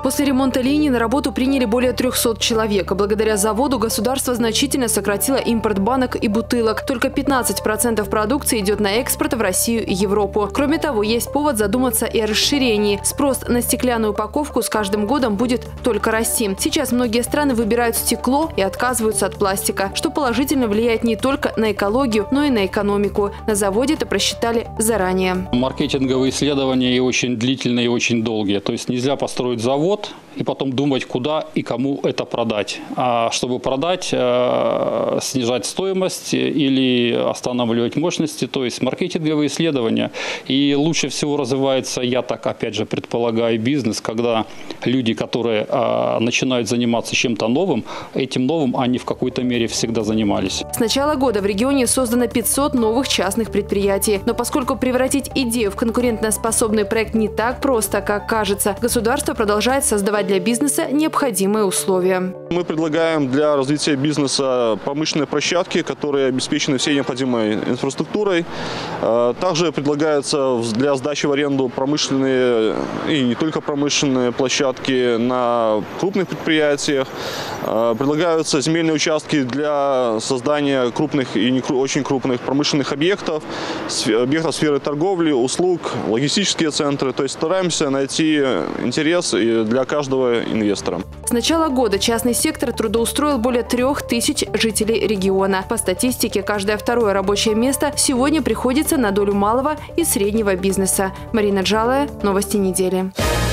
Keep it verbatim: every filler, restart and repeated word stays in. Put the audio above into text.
После ремонта линий на работу приняли более трёхсот человек. Благодаря заводу государство значительно сократило импорт банок и бутылок. Только пятнадцать процентов продукции идет на экспорт в Россию и Европу. Кроме того, есть повод задуматься и о расширении. Спрос на стеклянную упаковку с каждым годом будет только расти. Сейчас многие страны выбирают стекло и отказываются от пластика, что положительно влияет не только на экологию, но и на экономику. На заводе это просчитали заранее. Маркетинговые исследования и очень длительные, и очень долгие. То есть нельзя построить завод и потом думать, куда и кому это продать. А чтобы продать, э, снижать стоимость или останавливать мощности, то есть маркетинговые исследования. И лучше всего развивается, я так опять же предполагаю, бизнес, когда люди, которые э, начинают заниматься чем-то новым, этим новым они в какой-то мере всегда занимались. С начала года в регионе создано пятьсот новых частных предприятий. Но поскольку превратить идею в конкурентоспособный проект не так просто, как кажется, государство продолжает создавать для бизнеса необходимые условия. Мы предлагаем для развития бизнеса промышленные площадки, которые обеспечены всей необходимой инфраструктурой. Также предлагается для сдачи в аренду промышленные и не только промышленные площадки на крупных предприятиях. Предлагаются земельные участки для создания крупных и не очень крупных промышленных объектов, объектов сферы торговли, услуг, логистические центры. То есть стараемся найти интерес для каждого инвестора. С начала года частный сектор трудоустроил более трех тысяч жителей региона. По статистике, каждое второе рабочее место сегодня приходится на долю малого и среднего бизнеса. Марина Джалая, новости недели.